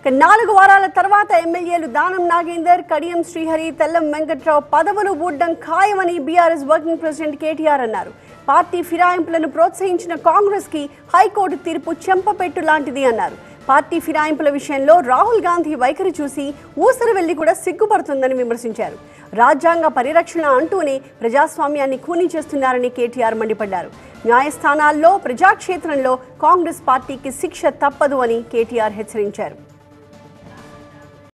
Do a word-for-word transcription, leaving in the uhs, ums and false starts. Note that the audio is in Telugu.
నాలుగు వారాల తర్వాత ఎమ్మెల్యేలు దానం నాగేందర్, కడియం శ్రీహరి, తెల్లం వెంకట్రావు పదవులు ఊడ్డం ఖాయమని బీఆర్ఎస్ వర్కింగ్ ప్రెసిడెంట్ కేటీఆర్ అన్నారు. పార్టీ ఫిరాయింపులను ప్రోత్సహించిన కాంగ్రెస్ కి హైకోర్టు తీర్పు చెంపపెట్టు లాంటిది అన్నారు. పార్టీ ఫిరాయింపుల విషయంలో రాహుల్ గాంధీ వైఖరి చూసి ఊసరు వెళ్లి కూడా సిగ్గుపడుతుందని విమర్శించారు. రాజ్యాంగ పరిరక్షణ అంటూనే ప్రజాస్వామ్యాన్ని ఖూనీ చేస్తున్నారని కేటీఆర్ మండిపడ్డారు. న్యాయస్థానాల్లో, ప్రజాక్షేత్రంలో కాంగ్రెస్ పార్టీకి శిక్ష తప్పదు అని కేటీఆర్ హెచ్చరించారు.